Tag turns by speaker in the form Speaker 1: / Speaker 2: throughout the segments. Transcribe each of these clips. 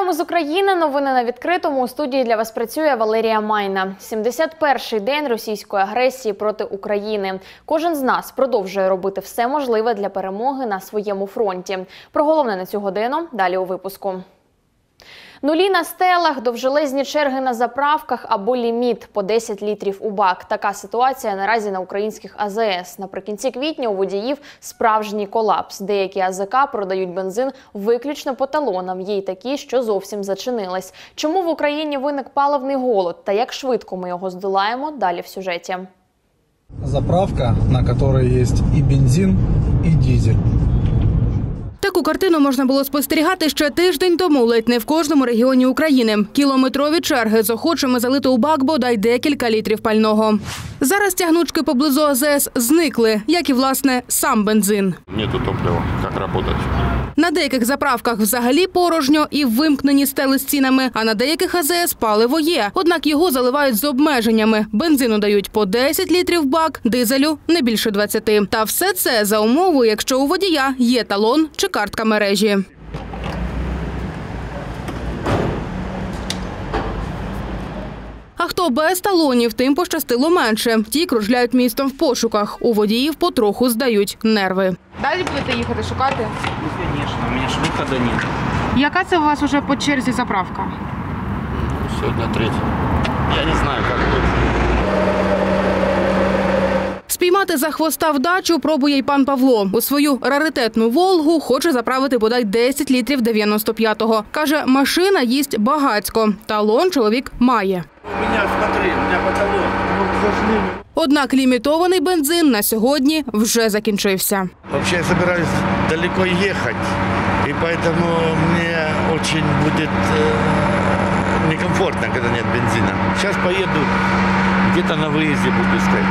Speaker 1: Вітаємо з України. Новини на відкритому. У студії для вас працює Валерія Майна. 71-й день російської агресії проти України. Кожен з нас продовжує робити все можливе для перемоги на своєму фронті. Про головне на цю годину далі у випуску. Нулі на стелах, довжелезні черги на заправках або ліміт по 10 літрів у бак. Така ситуація наразі на українських АЗС. Наприкінці квітня у водіїв справжній колапс. Деякі АЗК продають бензин виключно по талонам. Є й такі, що зовсім зачинились. Чому в Україні виник паливний голод та як швидко ми його здолаємо, далі в сюжеті.
Speaker 2: Заправка, на якій є і бензин, і дизель.
Speaker 3: Таку картину можна було спостерігати ще тиждень тому, ледь не в кожному регіоні України. Кілометрові черги з охочими залити у бак бодай декілька літрів пального. Зараз тягнучки поблизу АЗС зникли, як і, власне, сам бензин.
Speaker 4: Нету топлива, як працювати?
Speaker 3: На деяких заправках взагалі порожньо і вимкнені стели з цінами, а на деяких АЗС паливо є. Однак його заливають з обмеженнями. Бензину дають по 10 літрів в бак, дизелю – не більше 20. Та все це за умовою, якщо у водія є талон чи картка мережі. А хто без талонів, тим пощастило менше. Ті кружляють містом в пошуках. У водіїв потроху здають нерви.
Speaker 5: Далі будете їхати шукати?
Speaker 6: Ну, звісно, у мене ж виходу немає.
Speaker 5: Яка це у вас уже по черзі заправка?
Speaker 4: Сьогодні третя. Я не знаю, як буде.
Speaker 3: Спіймати за хвоста вдачу пробує й пан Павло. У свою раритетну «Волгу» хоче заправити бодай 10 літрів 95-го. Каже, машина їсть багацько. Талон чоловік має.
Speaker 6: У мене, смотри, у мене по талону.
Speaker 3: Однак лімітований бензин на сьогодні вже закінчився.
Speaker 7: Вообще я собираюсь далеко ехать, и поэтому мне очень будет некомфортно, когда нет бензина. Сейчас поеду, где-то на выезде буду искать.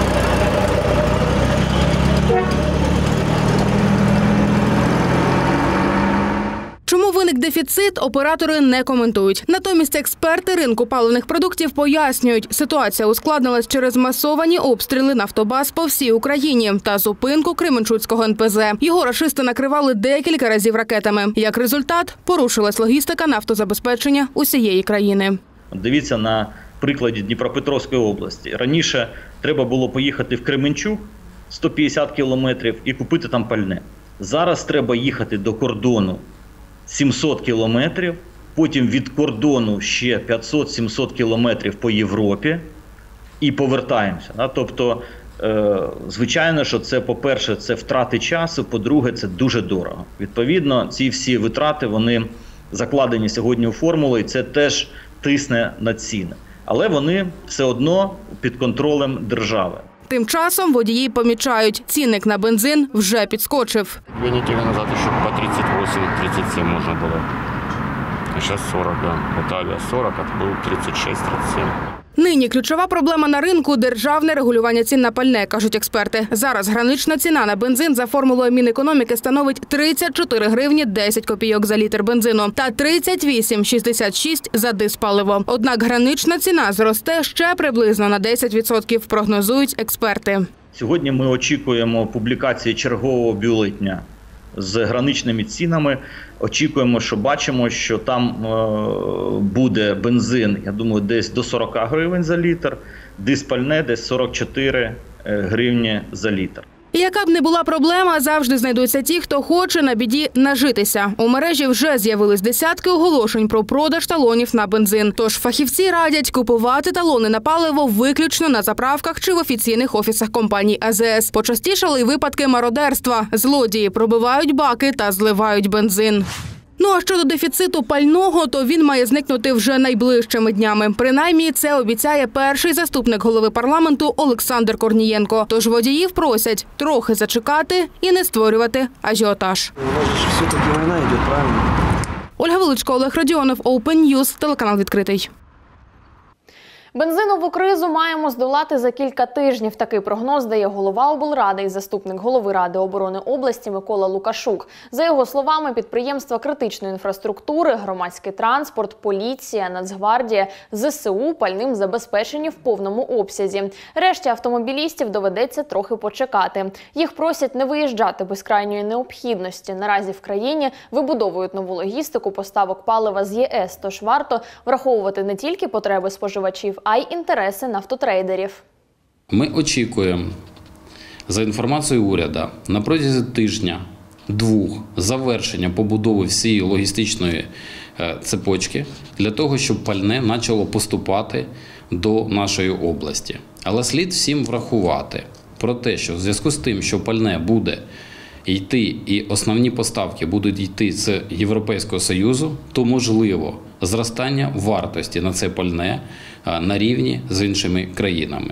Speaker 3: Чому виник дефіцит, оператори не коментують. Натомість експерти ринку паливних продуктів пояснюють, ситуація ускладнилась через масовані обстріли нафтобаз по всій Україні та зупинку Кременчуцького НПЗ. Його рашисти накривали декілька разів ракетами. Як результат, порушилась логістика нафтозабезпечення усієї країни.
Speaker 8: Дивіться на прикладі Дніпропетровської області. Раніше треба було поїхати в Кременчук 150 кілометрів і купити там пальне. Зараз треба їхати до кордону 700 кілометрів, потім від кордону ще 500-700 кілометрів по Європі і повертаємося. Тобто, звичайно, що це, по-перше, це втрати часу, по-друге, це дуже дорого. Відповідно, ці всі витрати, вони закладені сьогодні у формулу, і це теж тисне на ціни. Але вони все одно під контролем держави.
Speaker 3: Тим часом водії помічають, цінник на бензин вже підскочив.
Speaker 4: 2 недели назад еще по 38-37 можно было. А сейчас 40, да. Вот авиа 40, а был 36-37.
Speaker 3: Нині ключова проблема на ринку – державне регулювання цін на пальне, кажуть експерти. Зараз гранична ціна на бензин за формулою Мінекономіки становить 34 гривні 10 копійок за літр бензину та 38,66 за диспаливо. Однак гранична ціна зросте ще приблизно на 10%, прогнозують експерти.
Speaker 8: Сьогодні ми очікуємо публікації чергового бюлетня з граничними цінами. Очікуємо, що бачимо, що там буде бензин, я думаю, десь до 40 гривень за літр, диспальне десь 44 гривні за літр.
Speaker 3: І яка б не була проблема, завжди знайдуться ті, хто хоче на біді нажитися. У мережі вже з'явились десятки оголошень про продаж талонів на бензин. Тож фахівці радять купувати талони на паливо виключно на заправках чи в офіційних офісах компаній АЗС. Почастішали й випадки мародерства. Злодії пробивають баки та зливають бензин. Ну а щодо дефіциту пального, то він має зникнути вже найближчими днями. Принаймні, це обіцяє перший заступник голови парламенту Олександр Корнієнко. Тож водіїв просять трохи зачекати і не створювати ажіотаж.
Speaker 6: Все-таки війна йде, правильно?
Speaker 3: Ольга Величко, Олег Радіонов, Open News, телеканал «Відкритий».
Speaker 1: Бензинову кризу маємо здолати за кілька тижнів. Такий прогноз дає голова облради і заступник голови Ради оборони області Микола Лукашук. За його словами, підприємства критичної інфраструктури, громадський транспорт, поліція, Нацгвардія, ЗСУ пальним забезпечені в повному обсязі. Решті автомобілістів доведеться трохи почекати. Їх просять не виїжджати без крайньої необхідності. Наразі в країні вибудовують нову логістику поставок палива з ЄС, тож варто враховувати не тільки потреби споживачів, а й інтереси нафтотрейдерів.
Speaker 9: Ми очікуємо, за інформацією уряду, на протязі тижня-двох завершення побудови всієї логістичної цепочки для того, щоб пальне почало поступати до нашої області. Але слід всім врахувати про те, що в зв'язку з тим, що пальне буде йти і основні поставки будуть йти з Європейського Союзу, то можливо зростання вартості на це пальне на рівні з іншими країнами.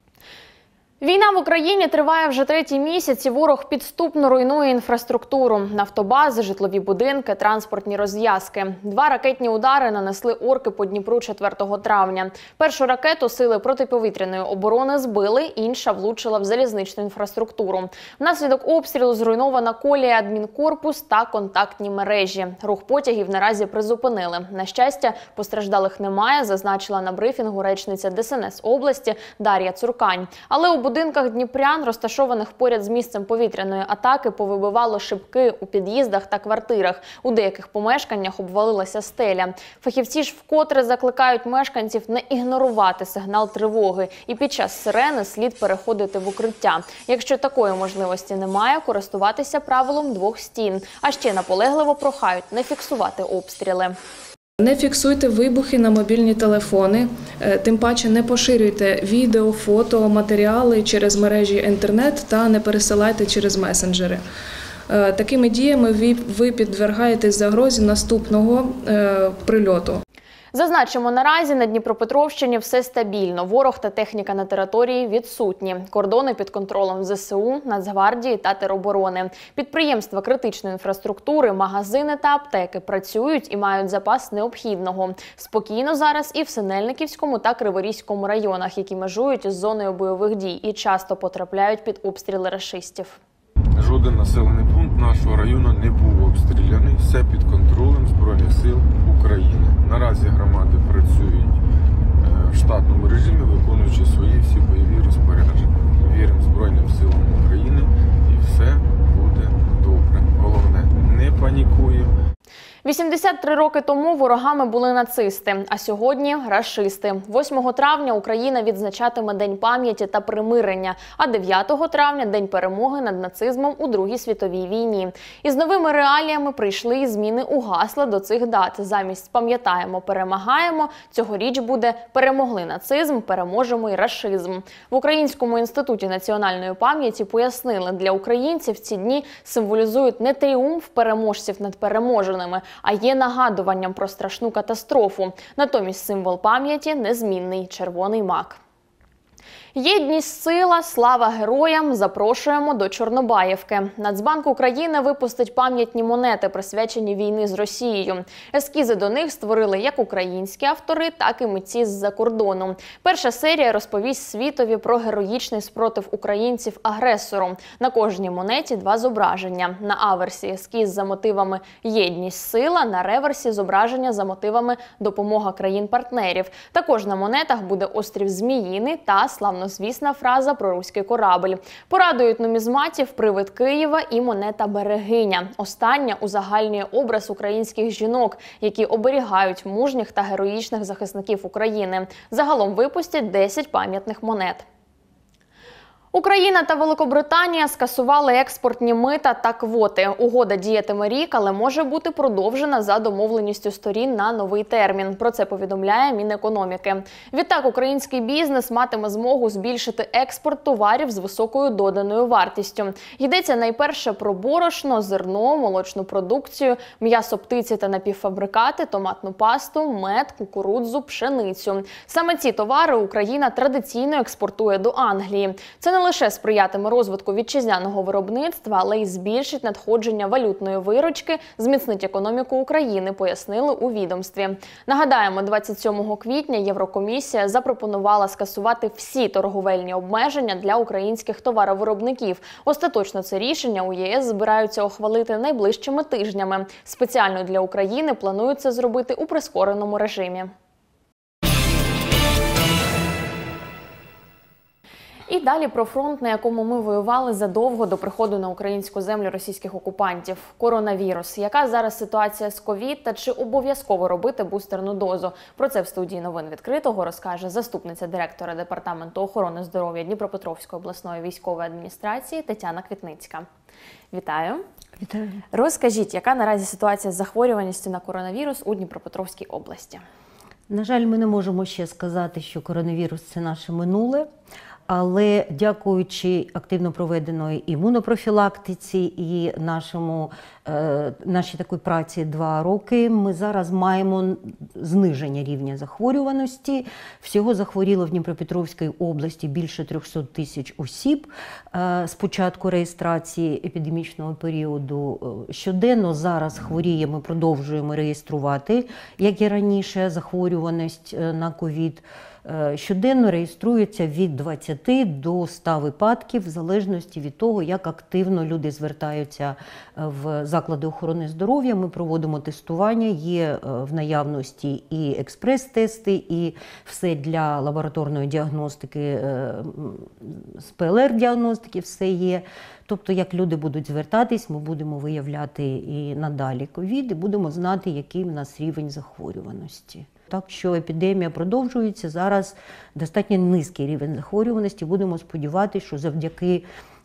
Speaker 1: Війна в Україні триває вже третій місяць, і ворог підступно руйнує інфраструктуру. Нафтобази, житлові будинки, транспортні розв'язки. 2 ракетні удари нанесли орки по Дніпру 4 травня. Першу ракету сили протиповітряної оборони збили, інша влучила в залізничну інфраструктуру. Внаслідок обстрілу зруйнована колія, адмінкорпус та контактні мережі. Рух потягів наразі призупинили. На щастя, постраждалих немає, зазначила на брифінгу речниця ДСНС області Дар'я Цуркань. Але у будинках дніпрян, розташованих поряд з місцем повітряної атаки, повибивало шибки у під'їздах та квартирах. У деяких помешканнях обвалилася стеля. Фахівці ж вкотре закликають мешканців не ігнорувати сигнал тривоги. І під час сирени слід переходити в укриття. Якщо такої можливості немає, користуватися правилом 2 стін. А ще наполегливо прохають не фіксувати обстріли.
Speaker 10: Не фіксуйте вибухи на мобільні телефони, тим паче не поширюйте відео, фото, матеріали через мережі інтернет та не пересилайте через месенджери. Такими діями ви підвергаєтесь загрозі наступного прильоту.
Speaker 1: Зазначимо, наразі на Дніпропетровщині все стабільно. Ворог та техніка на території відсутні. Кордони під контролем ЗСУ, Нацгвардії та тероборони. Підприємства критичної інфраструктури, магазини та аптеки працюють і мають запас необхідного. Спокійно зараз і в Синельниківському та Криворізькому районах, які межують із зоною бойових дій і часто потрапляють під обстріли рашистів.
Speaker 11: Жоден населений пункт нашого району не був обстріляний. Все під контролем Збройних сил України. Наразі громади працюють в штатному режимі, виконуючи свої всі бойові розпорядження. Віримо Збройним силам України і все буде добре. Головне, не панікуємо.
Speaker 1: 83 роки тому ворогами були нацисти, а сьогодні – рашисти. 8 травня Україна відзначатиме День пам'яті та примирення, а 9 травня – День перемоги над нацизмом у Другій світовій війні. Із новими реаліями прийшли і зміни у гасла до цих дат. Замість «Пам'ятаємо, перемагаємо» цьогоріч буде «Перемогли нацизм, переможемо і рашизм». В Українському інституті національної пам'яті пояснили, для українців ці дні символізують не тріумф переможців над переможеними, а є нагадуванням про страшну катастрофу. Натомість символ пам'яті незмінний – червоний мак. Єдність – сила, слава героям! Запрошуємо до Чорнобаївки. Нацбанк України випустить пам'ятні монети, присвячені війні з Росією. Ескізи до них створили як українські автори, так і митці з-за кордону. Перша серія розповість світові про героїчний спротив українців агресору. На кожній монеті 2 зображення. На аверсі ескіз за мотивами «Єдність – сила», на реверсі зображення за мотивами «Допомога країн-партнерів». Також на монетах буде острів Зміїний та славнозвісна фраза про руський корабль. Порадують нумізматів привид Києва і монета «Берегиня». Остання узагальнює образ українських жінок, які оберігають мужніх та героїчних захисників України. Загалом випустять 10 пам'ятних монет. Україна та Великобританія скасували експортні мита та квоти. Угода діятиме рік, але може бути продовжена за домовленістю сторін на новий термін. Про це повідомляє Мінекономіки. Відтак, український бізнес матиме змогу збільшити експорт товарів з високою доданою вартістю. Йдеться найперше про борошно, зерно, молочну продукцію, м'ясо птиці та напівфабрикати, томатну пасту, мед, кукурудзу, пшеницю. Саме ці товари Україна традиційно експортує до Англії. Це не лише сприятиме розвитку вітчизняного виробництва, але й збільшить надходження валютної виручки, зміцнить економіку України, пояснили у відомстві. Нагадаємо, 27 квітня Єврокомісія запропонувала скасувати всі торговельні обмеження для українських товаровиробників. Остаточно це рішення у ЄС збираються ухвалити найближчими тижнями. Спеціально для України планують це зробити у прискореному режимі. І далі про фронт, на якому ми воювали задовго до приходу на українську землю російських окупантів. Коронавірус. Яка зараз ситуація з ковід та чи обов'язково робити бустерну дозу? Про це в студії новин відкритого розкаже заступниця директора Департаменту охорони здоров'я Дніпропетровської обласної військової адміністрації Тетяна Квітницька. Вітаю.
Speaker 12: Вітаю.
Speaker 1: Розкажіть, яка наразі ситуація з захворюваністю на коронавірус у Дніпропетровській області?
Speaker 12: На жаль, ми не можемо ще сказати, що коронавірус – це наше минуле. Але дякуючи активно проведеної імунопрофілактиці і нашій такій праці 2 роки, ми зараз маємо зниження рівня захворюваності. Всього захворіло в Дніпропетровській області більше 300 тисяч осіб з початку реєстрації епідемічного періоду. Щоденно зараз хворіє, ми продовжуємо реєструвати, як і раніше, захворюваність на ковід. Щоденно реєструється від 20 до 100 випадків, в залежності від того, як активно люди звертаються в заклади охорони здоров'я. Ми проводимо тестування, є в наявності і експрес-тести, і все для лабораторної діагностики, з ПЛР-діагностики все є. Тобто, як люди будуть звертатись, ми будемо виявляти і надалі ковід, і будемо знати, який в нас рівень захворюваності. Так що епідемія продовжується, зараз достатньо низький рівень захворюваності. Будемо сподіватися, що завдяки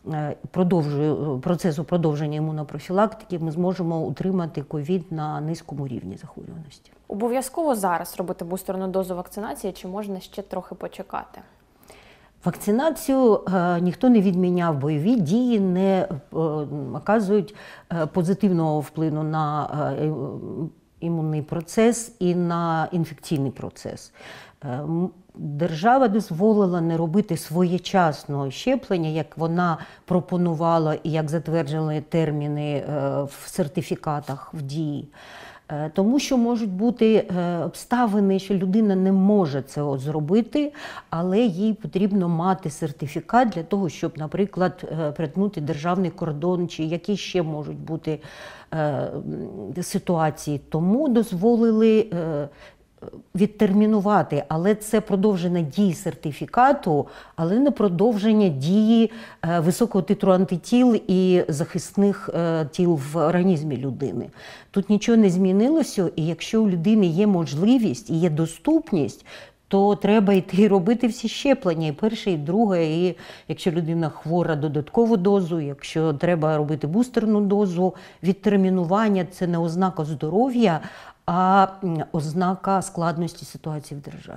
Speaker 12: процесу продовження імунопрофілактики ми зможемо утримати ковід на низькому рівні захворюваності.
Speaker 1: Обов'язково зараз робити бустерну дозу вакцинації, чи можна ще трохи почекати?
Speaker 12: Вакцинацію ніхто не відміняв, бойові дії не оказують позитивного впливу на імунний процес і на інфекційний процес. Держава дозволила не робити своєчасного щеплення, як вона пропонувала і як затверджували терміни в сертифікатах в дії. Тому що можуть бути обставини, що людина не може це зробити, але їй потрібно мати сертифікат для того, щоб, наприклад, перетнути державний кордон, чи які ще можуть бути ситуації. Тому дозволили відтермінувати, але це продовження дії сертифікату, але не продовження дії високого титру антитіл і захисних тіл в організмі людини. Тут нічого не змінилося, і якщо у людини є можливість і є доступність, то треба йти робити всі щеплення, і перше, і друге, і якщо людина хвора, додаткову дозу, якщо треба робити бустерну дозу, відтермінування – це не ознака здоров'я, а ознака складності ситуації в державі.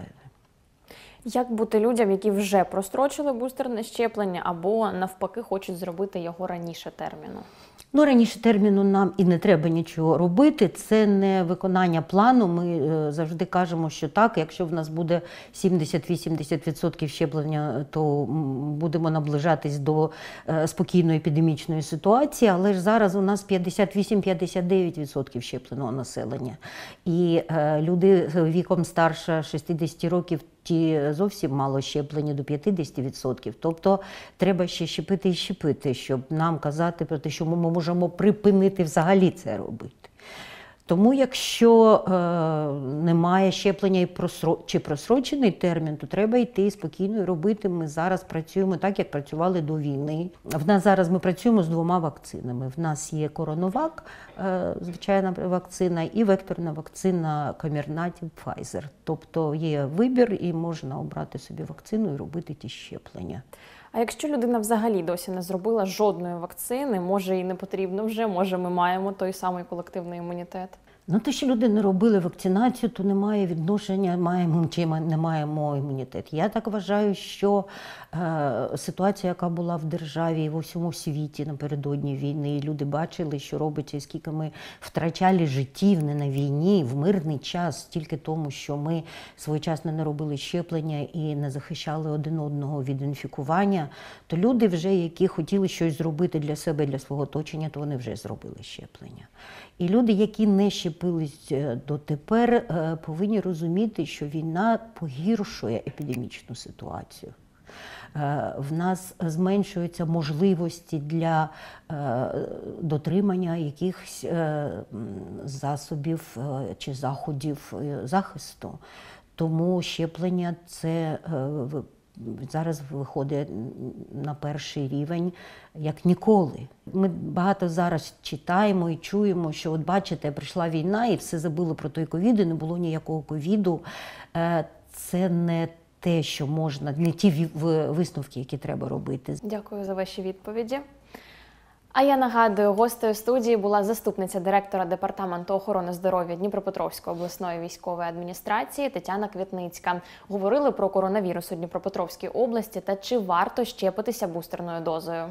Speaker 1: Як бути людям, які вже прострочили бустерне щеплення або навпаки хочуть зробити його раніше терміну?
Speaker 12: Ну, раніше терміну нам і не треба нічого робити, це не виконання плану. Ми завжди кажемо, що так, якщо в нас буде 70-80% щеплення, то будемо наближатись до спокійної епідемічної ситуації, але ж зараз у нас 58-59% щепленого населення. І люди віком старше 60 років, ті зовсім мало щеплені, до 50%. Тобто треба ще щепити і щепити, щоб нам казати про те, що ми можемо припинити взагалі це робити. Тому якщо немає щеплення чи просрочений термін, то треба йти спокійно і робити. Ми зараз працюємо так, як працювали до війни. В нас зараз ми працюємо з 2 вакцинами. В нас є Коронавак, звичайна вакцина, і векторна вакцина Комірнаті Pfizer. Тобто є вибір і можна обрати собі вакцину і робити ті щеплення.
Speaker 1: А якщо людина взагалі досі не зробила жодної вакцини, може і не потрібно вже, може ми маємо той самий колективний імунітет?
Speaker 12: Ну, те, що люди не робили вакцинацію, то немає відношення, маємо чи не маємо імунітет. Я так вважаю, що ситуація, яка була в державі і в усьому світі напередодні війни, і люди бачили, що робиться, і скільки ми втрачали життів не на війні, в мирний час, тільки тому, що ми своєчасно не робили щеплення і не захищали один одного від інфікування, то люди вже, які хотіли щось зробити для себе, для свого оточення, то вони вже зробили щеплення. І люди, які не щепились дотепер, повинні розуміти, що війна погіршує епідемічну ситуацію. В нас зменшуються можливості для дотримання якихось засобів чи заходів захисту. Тому щеплення – це зараз виходить на перший рівень, як ніколи. Ми багато зараз читаємо і чуємо, що от бачите, прийшла війна і все забили про той ковід, і не було ніякого ковіду. Це не те, що можна, не ті висновки, які треба робити.
Speaker 1: Дякую за ваші відповіді. А я нагадую, гостею студії була заступниця директора Департаменту охорони здоров'я Дніпропетровської обласної військової адміністрації Тетяна Квітницька. Говорили про коронавірус у Дніпропетровській області та чи варто щепитися бустерною дозою.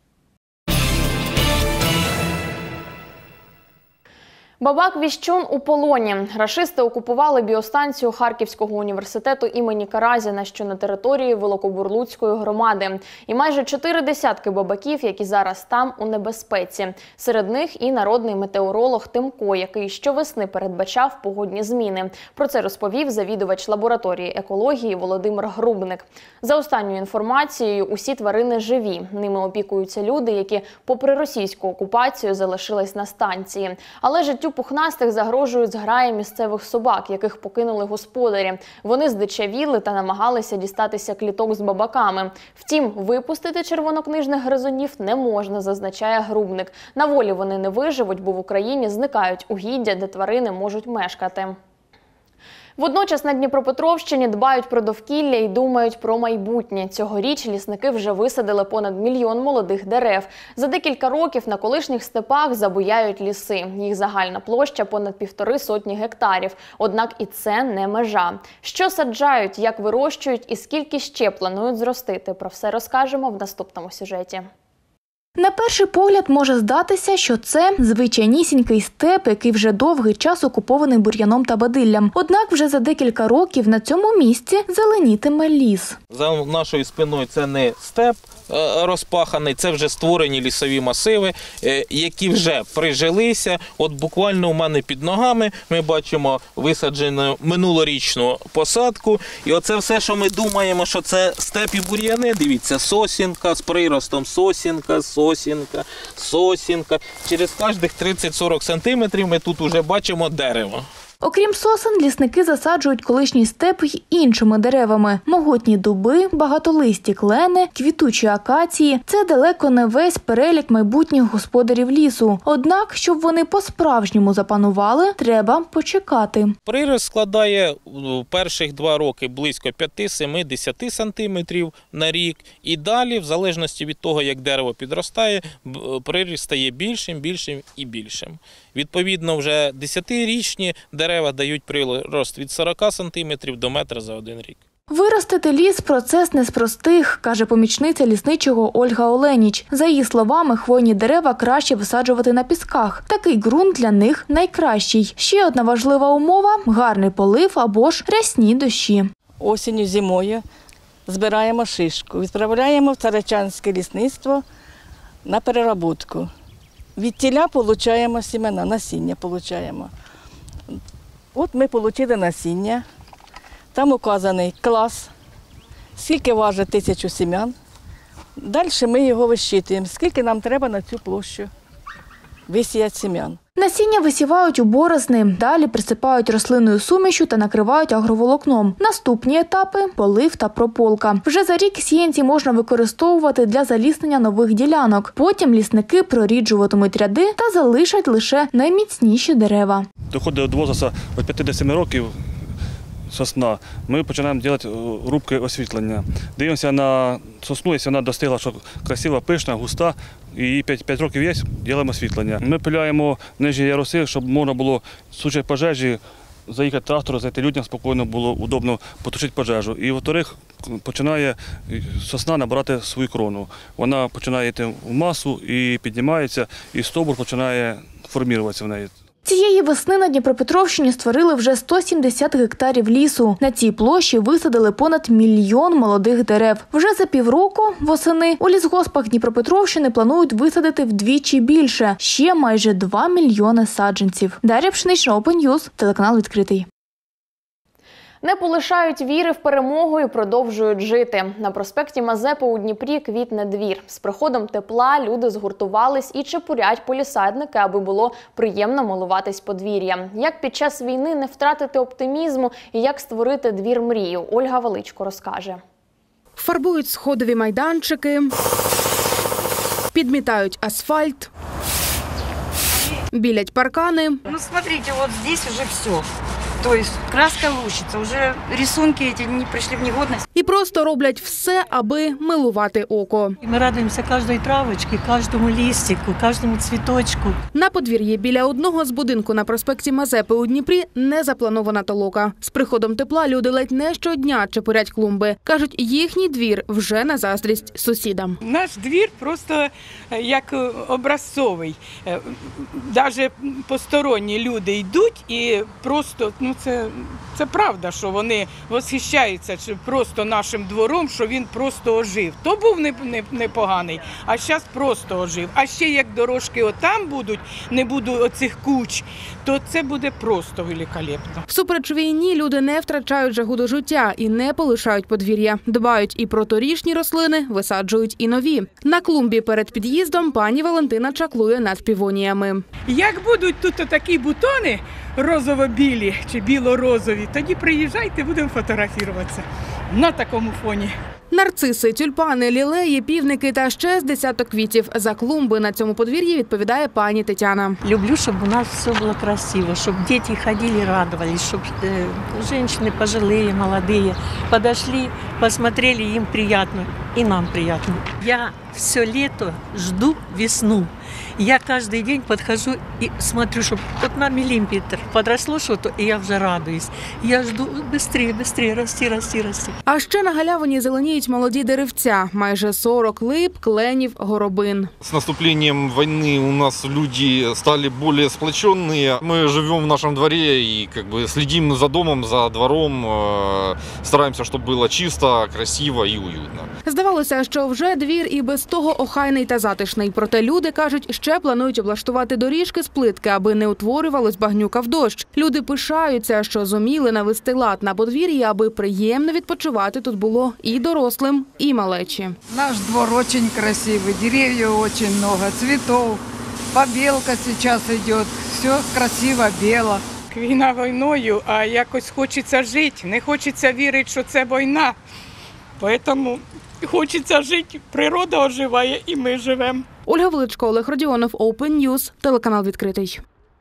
Speaker 1: Бабак-Віщун у полоні. Рашисти окупували біостанцію Харківського університету імені Каразіна, що на території Великобурлуцької громади. І майже 4 десятки бабаків, які зараз там, у небезпеці. Серед них і народний метеоролог Тимко, який щовесни передбачав погодні зміни. Про це розповів завідувач лабораторії екології Володимир Грубник. За останньою інформацією, усі тварини живі. Ними опікуються люди, які попри російську окупацію залишились на станції. Але життю пухнастих загрожують зграї місцевих собак, яких покинули господарі. Вони здичавіли та намагалися дістатися кліток з бабаками. Втім, випустити червонокнижних гризунів не можна, зазначає Грубник. На волі вони не виживуть, бо в Україні зникають угіддя, де тварини можуть мешкати. Водночас на Дніпропетровщині дбають про довкілля і думають про майбутнє. Цьогоріч лісники вже висадили понад 1 мільйон молодих дерев. За декілька років на колишніх степах забуяють ліси. Їх загальна площа понад 1,5 сотні гектарів. Однак і це не межа. Що саджають, як вирощують і скільки ще планують зростити? Про все розкажемо в наступному сюжеті.
Speaker 13: На перший погляд може здатися, що це звичайнісінький степ, який вже довгий час окупований бур'яном та бадиллям. Однак вже за декілька років на цьому місці зеленітиме ліс.
Speaker 14: За нашою спиною це не степ розпаханий, це вже створені лісові масиви, які вже прижилися. От буквально у мене під ногами ми бачимо висаджену минулорічну посадку. І оце все, що ми думаємо, що це степ і бур'яни, дивіться, сосінка з приростом, сосінка. Через кожних 30-40 сантиметрів ми тут вже бачимо дерево.
Speaker 13: Окрім сосен, лісники засаджують колишній степ й іншими деревами. Могутні дуби, багатолисті клени, квітучі акації – це далеко не весь перелік майбутніх господарів лісу. Однак, щоб вони по-справжньому запанували, треба почекати.
Speaker 14: Прирост складає в перших 2 роки близько 5-7-10 сантиметрів на рік. І далі, в залежності від того, як дерево підростає, приріст стає більшим і більшим. Відповідно, вже 10-річні дерева дають прирост від 40 сантиметрів до метра за 1 рік.
Speaker 13: Виростити ліс – процес не з простих, каже помічниця лісничого Ольга Оленіч. За її словами, хвойні дерева краще висаджувати на пісках. Такий ґрунт для них найкращий. Ще одна важлива умова – гарний полив або ж рясні дощі.
Speaker 15: Осінню, зимою збираємо шишку, відправляємо в Царичанське лісництво на переробку. Від тіля отримуємо сімена, насіння отримуємо. От ми отримали насіння, там указаний клас, скільки важить 1000 сім'ян. Далі ми його висчитуємо, скільки нам треба на цю площу висіяти сім'ян.
Speaker 13: Насіння висівають у борозни, далі присипають рослинною сумішю та накривають агроволокном. Наступні етапи – полив та прополка. Вже за рік сіянці можна використовувати для заліснення нових ділянок. Потім лісники проріджуватимуть ряди та залишать лише найміцніші дерева.
Speaker 16: Доходить до возрасту від 5 до 7 років, сосна, ми починаємо робити рубки освітлення. Дивимося на сосну, якщо вона достигла, що красива, пишна, густа, і її 5 років є, робимо освітлення. Ми пиляємо нижні яруси, щоб можна було в случаї пожежі заїхати трактору, зайти людям, спокійно було удобно потушити пожежу. І, во-вторых, починає сосна набирати свою крону. Вона починає йти в масу і піднімається, і стовбур починає формуватися в неї.
Speaker 13: Цієї весни на Дніпропетровщині створили вже 170 гектарів лісу. На цій площі висадили понад 1 мільйон молодих дерев. Вже за півроку восени у лісгоспах Дніпропетровщини планують висадити вдвічі більше – ще майже 2 мільйони саджанців. Дар'я Пшенична, Open News, телеканал «Відкритий».
Speaker 1: Не полишають віри в перемогу і продовжують жити. На проспекті Мазепи у Дніпрі квітне двір. З приходом тепла люди згуртувались і чепурять полісадники, аби було приємно милуватись подвір'ям. Як під час війни не втратити оптимізму і як створити двір мрію, Ольга Величко розкаже.
Speaker 3: Фарбують сходові майданчики, підмітають асфальт, білять паркани.
Speaker 17: Ну, смотрите, вот здесь уже все. То есть краска лущится, уже рисунки эти не пришли в негодность.
Speaker 3: І просто роблять все, аби милувати око.
Speaker 18: Ми радуємося кожній травочці, кожному листику, кожному цвіточку.
Speaker 3: На подвір'ї біля одного з будинку на проспекті Мазепи у Дніпрі не запланована толока. З приходом тепла люди ледь не щодня чепурять клумби. Кажуть, їхній двір вже на заздрість сусідам.
Speaker 19: Наш двір просто як образцовий. Навіть посторонні люди йдуть і просто, це правда, що вони восхищаються просто нашим двором, що він просто ожив. То був непоганий, а зараз просто ожив. А ще як дорожки отам будуть, не буде оцих куч, то це буде просто великолепно.
Speaker 3: Всупереч війні люди не втрачають жагу до життя і не полишають подвір'я. Дбають і про торішні рослини, висаджують і нові. На клумбі перед під'їздом пані Валентина чаклує над півоніями.
Speaker 19: Як будуть тут такі бутони розово-білі чи біло-розові, тоді приїжджайте, будемо фотографуватися на такому фоні.
Speaker 3: Нарциси, тюльпани, лілеї, півники та ще з десяток квітів. За клумби на цьому подвір'ї відповідає пані Тетяна.
Speaker 18: Люблю, щоб у нас все було красиво, щоб діти ходили, радувались, щоб жінки пожилі, молоді подошли, посмотрели, їм приємно і нам приємно. Я все літо жду весну. Я каждый день подхожу и смотрю, чтобы вот на миллиметр подросло что-то, и я вже радуюсь. Я жду быстрее, расти.
Speaker 3: А ще на галявині зеленіють молоді деревця. Майже 40 лип, кленів, горобин.
Speaker 11: С наступлением войны у нас люди стали более сплоченные. Мы живем в нашем дворе и следим за домом, за двором. Стараемся, чтобы было чисто, красиво и уютно.
Speaker 3: Здавалося, що вже двір і без того охайний та затишний. Проте люди кажуть, ще планують облаштувати доріжки з плитки, аби не утворювалось багнюка в дощ. Люди пишаються, що зуміли навести лад на подвір'ї, аби приємно відпочивати тут було і дорослим, і малечі.
Speaker 20: Наш двор дуже красивий, дерев'я дуже багато, цвітів, побілка зараз йде, все красиво, біло.
Speaker 19: Війна війною, а якось хочеться жити, не хочеться вірити, що це війна. Тому хочеться жити, природа оживає і ми живемо.
Speaker 3: Ольга Величко, Олег Родіонов, Open News, телеканал «Відкритий».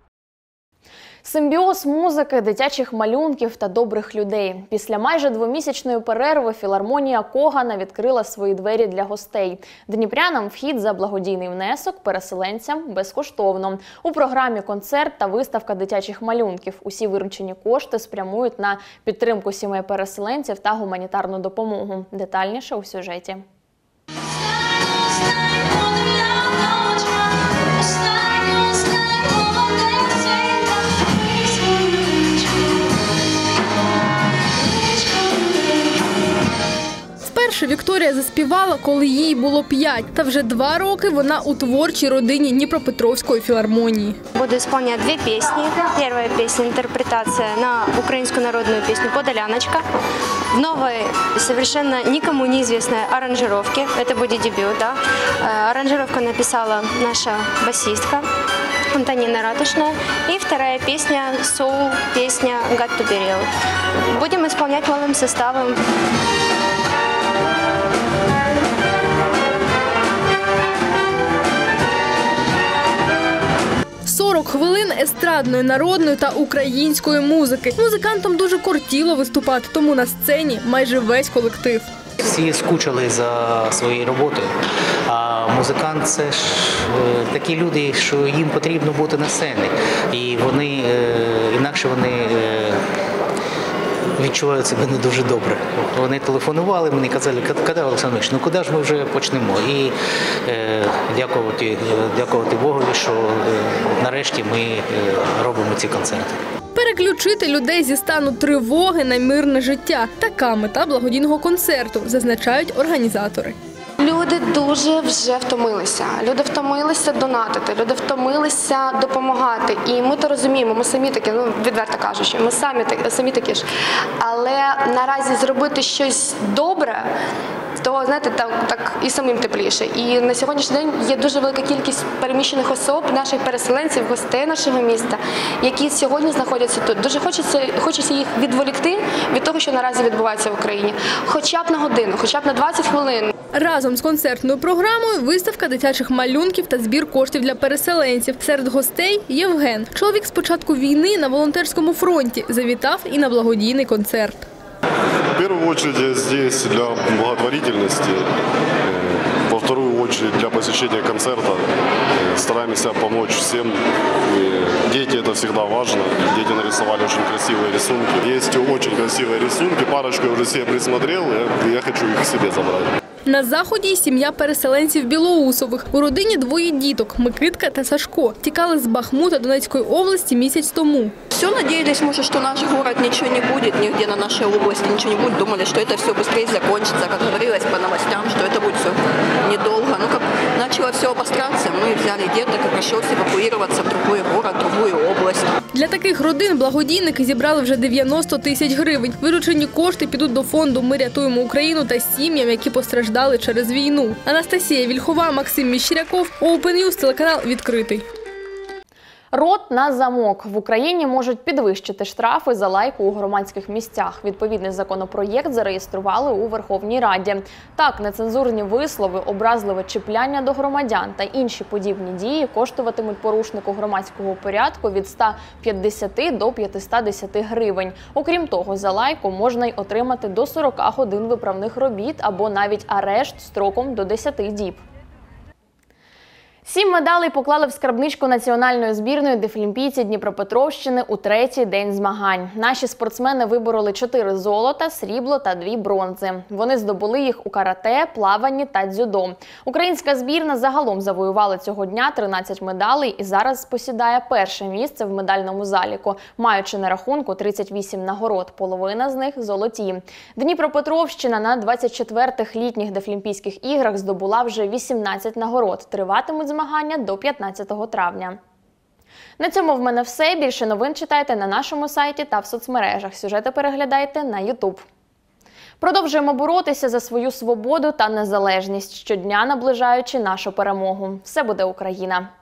Speaker 1: Симбіоз музики, дитячих малюнків та добрих людей. Після майже двомісячної перерви філармонія Когана відкрила свої двері для гостей. Дніпрянам вхід за благодійний внесок, переселенцям безкоштовно. У програмі концерт та виставка дитячих малюнків. Усі виручені кошти спрямують на підтримку сімей переселенців та гуманітарну допомогу. Детальніше у сюжеті.
Speaker 21: Вперше Вікторія заспівала, коли їй було 5. Та вже 2 роки вона у творчій родині Дніпропетровської філармонії.
Speaker 22: Буду исполнять 2 песни. Первая песня – интерпретация на украинскую народную песню «Подоляночка». В новой, совершенно никому неизвестной аранжировке. Это будет дебют, да. Аранжировку написала наша басистка Антонина Ратушная. И вторая песня – соул, песня «God to be real». Будем исполнять малым составом.
Speaker 21: 40 хвилин естрадної, народної та української музики. Музикантам дуже кортіло виступати, тому на сцені майже весь колектив.
Speaker 2: Всі скучили за своєю роботою, а музикант – це ж такі люди, що їм потрібно бути на сцені. І вони, інакше вони відчувають себе не дуже добре. Вони телефонували, мені казали, коли, Олександр Ильич, ну куди ж ми вже почнемо? І дякувати Богові, що нарешті ми робимо ці концерти.
Speaker 21: Переключити людей зі стану тривоги на мирне життя – така мета благодійного концерту, зазначають організатори.
Speaker 5: Люди дуже вже втомилися. Люди втомилися донатити, люди втомилися допомагати. І ми то розуміємо, ми самі такі, ну відверто кажучи, ми самі такі ж. Але наразі зробити щось добре, то, знаєте, так і самим тепліше. І на сьогоднішній день є дуже велика кількість переміщених особ, наших переселенців, гостей нашого міста, які сьогодні знаходяться тут. Дуже хочеться їх відволікти від того, що наразі відбувається в Україні. Хоча б на годину, хоча б на 20 хвилин.
Speaker 21: Разом з концертною програмою виставка дитячих малюнків та збір коштів для переселенців. Серед гостей – Євген. Чоловік з початку війни на волонтерському фронті завітав і на благодійний концерт.
Speaker 23: В первую очередь я здесь для благотворительности, во вторую очередь для посещения концерта. Стараемся помочь всем. Дети – это всегда важно. Дети нарисовали очень красивые рисунки. Есть очень красивые рисунки, парочку я уже себе присмотрел, я хочу их себе забрать.
Speaker 21: На заході й сім'я переселенців Білоусових. У родині двоє діток – Микитка та Сашко. Тікали з Бахмута Донецької області місяць тому.
Speaker 24: Все надеялись, может, что наш город ничего не будет, нигде на нашей области ничего не будет. Думали, что это все быстрее закончится, как говорилось по новостям, что это будет все недолго. Ну, как начало все обостряться, мы взяли деток и пришлось эвакуироваться в другой город, в другую область.
Speaker 21: Для таких родин благодійники зібрали вже 90 тисяч гривень. Виручені кошти підуть до фонду «Ми рятуємо Україну» та сім'ям, які постраждали через війну. Анастасія Вільхова, Максим Міщиряков, Open News, телеканал «Відкритий».
Speaker 1: Рот на замок. В Україні можуть підвищити штрафи за лайку у громадських місцях. Відповідний законопроєкт зареєстрували у Верховній Раді. Так, нецензурні вислови, образливе чіпляння до громадян та інші подібні дії коштуватимуть порушнику громадського порядку від 150 до 510 гривень. Окрім того, за лайку можна й отримати до 40 годин виправних робіт або навіть арешт строком до 10 діб. 7 медалей поклали в скарбничку національної збірної дефлімпійці Дніпропетровщини у третій день змагань. Наші спортсмени вибороли 4 золота, срібло та 2 бронзи. Вони здобули їх у карате, плаванні та дзюдо. Українська збірна загалом завоювала цього дня 13 медалей і зараз посідає перше місце в медальному заліку, маючи на рахунку 38 нагород, половина з них – золоті. Дніпропетровщина на 24-х літніх дефлімпійських іграх здобула вже 18 нагород. Триватимуть змагання до 15 травня. На цьому в мене все. Більше новин читайте на нашому сайті та в соцмережах. Сюжети переглядайте на YouTube. Продовжуємо боротися за свою свободу та незалежність, щодня наближаючи нашу перемогу. Все буде Україна!